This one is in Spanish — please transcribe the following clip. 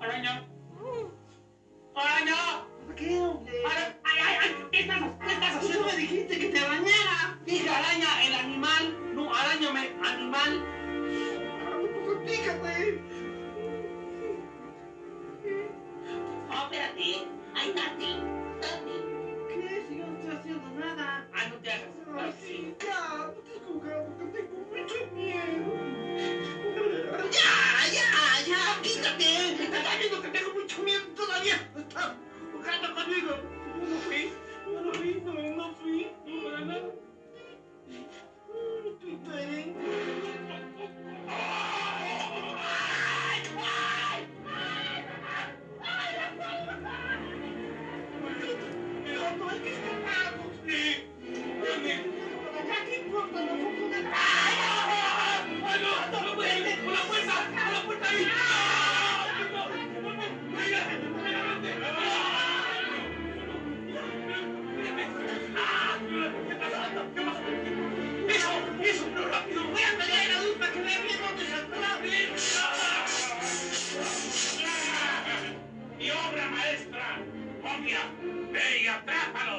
Araña. Araña. ¿Qué, hombre? ¿Qué estás haciendo? Me dijiste que te arañara. Dije araña, el animal. No, arañame, animal. Pues fíjate. No, espérate. Ay, Tati. ¿Qué? Si yo no estoy haciendo nada. Ah, no te hagas. Ay, sí, ya. No estás jugando, que tengo mucho miedo. Ya, quítate. Estás viendo que tengo mucho miedo todavía. Estás jugando conmigo. Yo no fui, no fui, para nada. Pepe. No hay que escaparnos. Sí. ¿Qué importa? No fue una... ¡Ay, no! ¡No puedes! ¡Con la fuerza! ¡Con la fuerza ahí! ¡Eso! ¡No, rápido! Voy a pelear a la luz para que vea bien dónde saldrá. ¡Mi obra maestra! ¡Copia! ¡Ve y atrápalo!